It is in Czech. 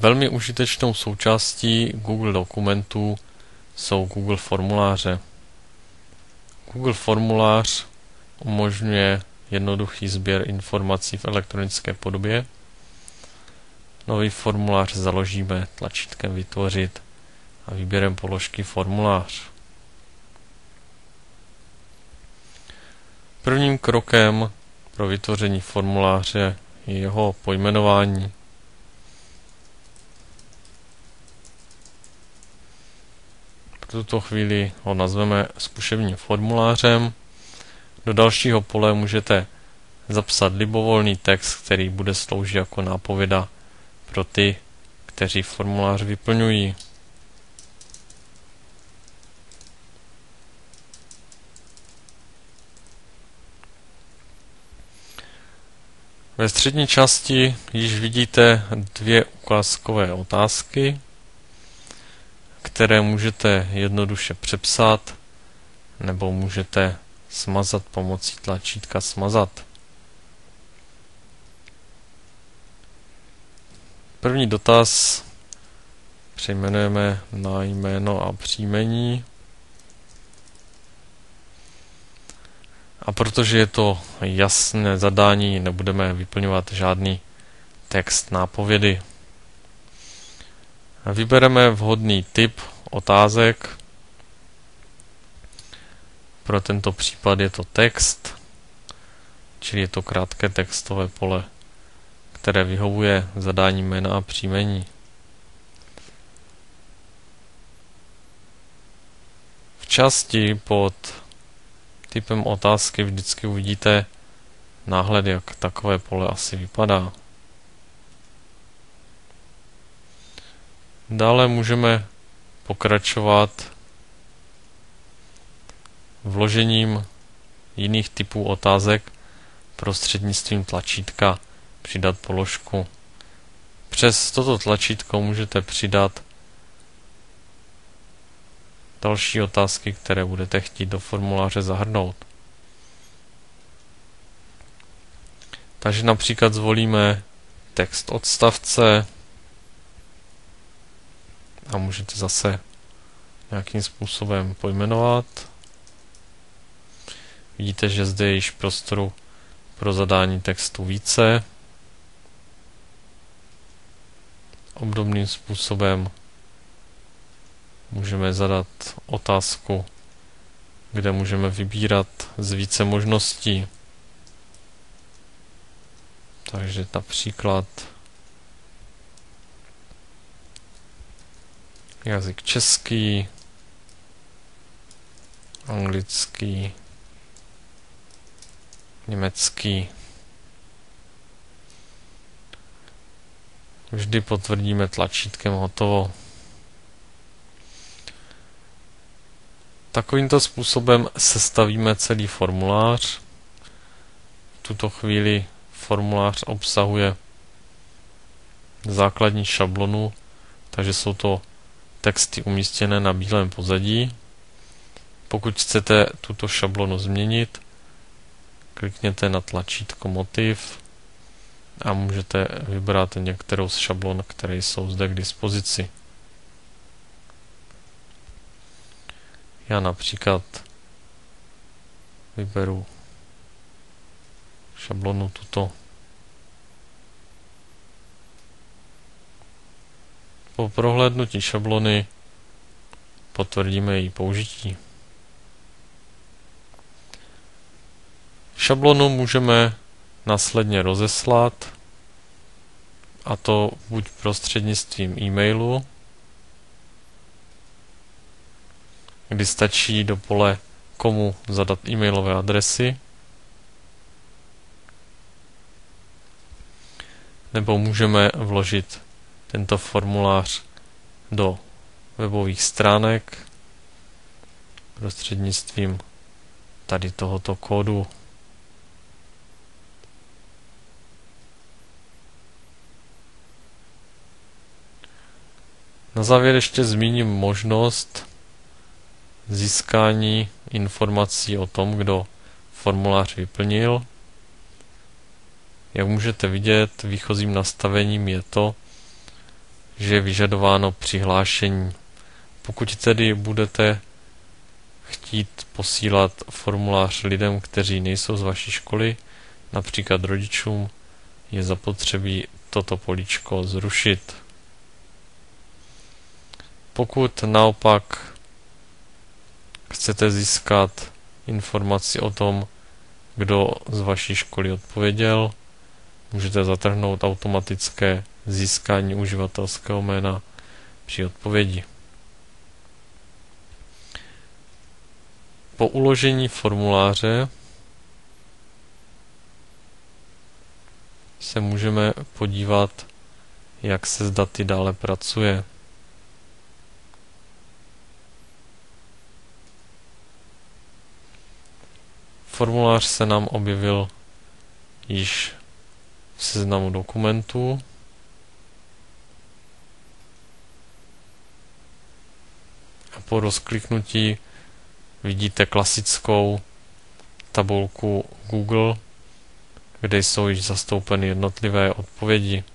Velmi užitečnou součástí Google dokumentů jsou Google formuláře. Google formulář umožňuje jednoduchý sběr informací v elektronické podobě. Nový formulář založíme tlačítkem Vytvořit a výběrem položky Formulář. Prvním krokem pro vytvoření formuláře je jeho pojmenování. Pro tuto chvíli ho nazveme zkušebním formulářem. Do dalšího pole můžete zapsat libovolný text, který bude sloužit jako nápověda pro ty, kteří formulář vyplňují. Ve střední části již vidíte dvě ukázkové otázky, které můžete jednoduše přepsat nebo můžete smazat pomocí tlačítka Smazat. První dotaz přejmenujeme na jméno a příjmení. A protože je to jasné zadání, nebudeme vyplňovat žádný text nápovědy. Vybereme vhodný typ otázek. Pro tento případ je to text, čili je to krátké textové pole, které vyhovuje zadání jména a příjmení. V části pod typem otázky vždycky uvidíte náhled, jak takové pole asi vypadá. Dále můžeme pokračovat vložením jiných typů otázek prostřednictvím tlačítka Přidat položku. Přes toto tlačítko můžete přidat další otázky, které budete chtít do formuláře zahrnout. Takže například zvolíme text odstavce a můžete zase nějakým způsobem pojmenovat. Vidíte, že zde je již prostoru pro zadání textu více. Obdobným způsobem můžeme zadat otázku, kde můžeme vybírat z více možností. Takže například jazyk český, anglický, německý. Vždy potvrdíme tlačítkem hotovo. Takovýmto způsobem sestavíme celý formulář. V tuto chvíli formulář obsahuje základní šablonu, takže jsou to texty umístěné na bílém pozadí. Pokud chcete tuto šablonu změnit, klikněte na tlačítko Motiv a můžete vybrat některou z šablon, které jsou zde k dispozici. Já například vyberu šablonu tuto. Po prohlédnutí šablony potvrdíme její použití. Šablonu můžeme následně rozeslat, a to buď prostřednictvím e-mailu, kdy stačí do pole komu zadat e-mailové adresy, nebo můžeme vložit tento formulář do webových stránek prostřednictvím tady tohoto kódu. Na závěr ještě zmíním možnost získání informací o tom, kdo formulář vyplnil. Jak můžete vidět, výchozím nastavením je to, že je vyžadováno přihlášení. Pokud tedy budete chtít posílat formulář lidem, kteří nejsou z vaší školy, například rodičům, je zapotřebí toto políčko zrušit. Pokud naopak chcete získat informaci o tom, kdo z vaší školy odpověděl, můžete zatrhnout automatické získání uživatelského jména při odpovědi. Po uložení formuláře se můžeme podívat, jak se s daty dále pracuje. Formulář se nám objevil již v seznamu dokumentů. A po rozkliknutí vidíte klasickou tabulku Google, kde jsou již zastoupeny jednotlivé odpovědi.